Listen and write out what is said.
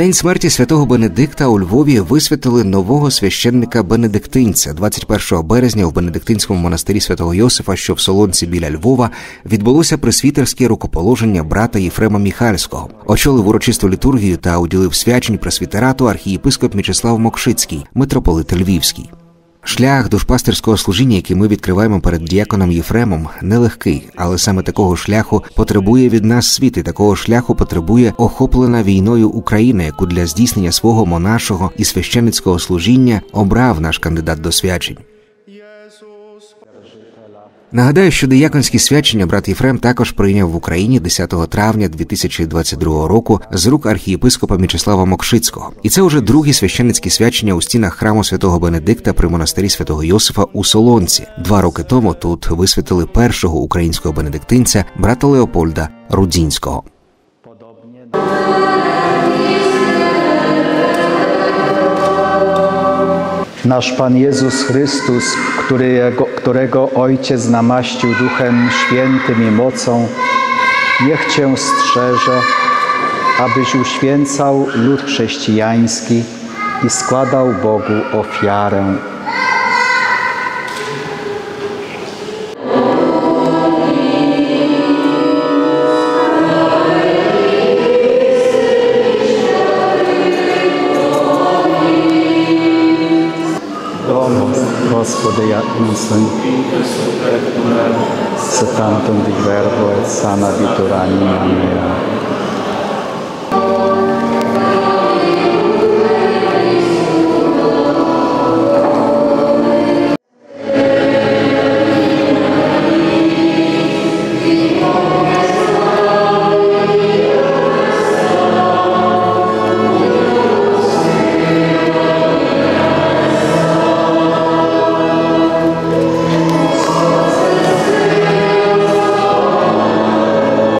день смерті святого Бенедикта у Львові висвятили нового священника-бенедиктинця. 21 березня в Бенедиктинському монастирі святого Йосифа, що в Солонці біля Львова, відбулося пресвітерське рукоположення брата Єфрема Міхальського. Очолив урочисту літургію та уділив свячень пресвітерату архієпископ Мічеслав Мокшицький, митрополит Львівський. Шлях душпастерського служіння, який ми відкриваємо перед діяконом Єфремом, нелегкий, але саме такого шляху потребує від нас світ, і такого шляху потребує охоплена війною Україна, яку для здійснення свого монашого і священицького служіння обрав наш кандидат до свячень. Нагадаю, що дияконські свячення брат Єфрем також прийняв в Україні 10 травня 2022 року з рук архієпископа Мічеслава Мокшицького. І це вже другі священицькі свячення у стінах храму святого Бенедикта при монастирі святого Йосифа у Солонці. 2 роки тому тут висвятили першого українського бенедиктинця, брата Леопольда Рудзінського. Nasz Pan Jezus Chrystus, którego Ojciec namaścił Duchem Świętym i mocą, niech Cię strzeże, abyś uświęcał lud chrześcijański i składał Bogu ofiarę. Господи, se tantum di verbo et sana vitur anima mea.